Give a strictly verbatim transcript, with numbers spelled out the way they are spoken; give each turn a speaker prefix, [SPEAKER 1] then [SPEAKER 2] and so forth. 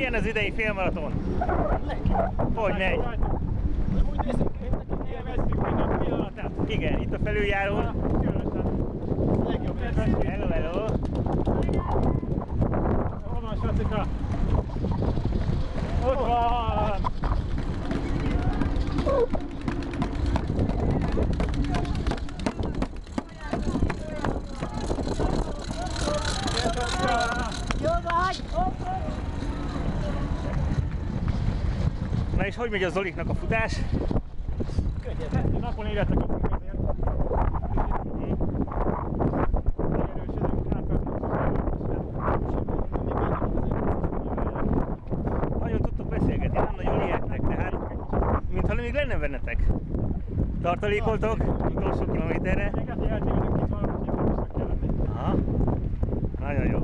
[SPEAKER 1] Milyen az idei félmaraton? Hogy megy?
[SPEAKER 2] Úgy nézzük, hogy élvezzük minden pillanatát.
[SPEAKER 1] Igen, itt a felüljárón.
[SPEAKER 2] Legjobb élvezzük.
[SPEAKER 1] Hello, hello.
[SPEAKER 2] Hol van, Sacika? Ott van!
[SPEAKER 3] Jó vagy!
[SPEAKER 1] Na és hogy megy a Zoliknak a futás?
[SPEAKER 2] Könnyed, napon életek kapunk ezért. Megerősödünk,
[SPEAKER 1] Nagyon tudtok beszélgetni, nem nagyon lihettek, tehát mintha még lenne bennetek. Tartalékoltok utolsó kilométerre.
[SPEAKER 2] Még eltévedünk itt valamit, hogy kell lenni.
[SPEAKER 1] Aha, nagyon jó.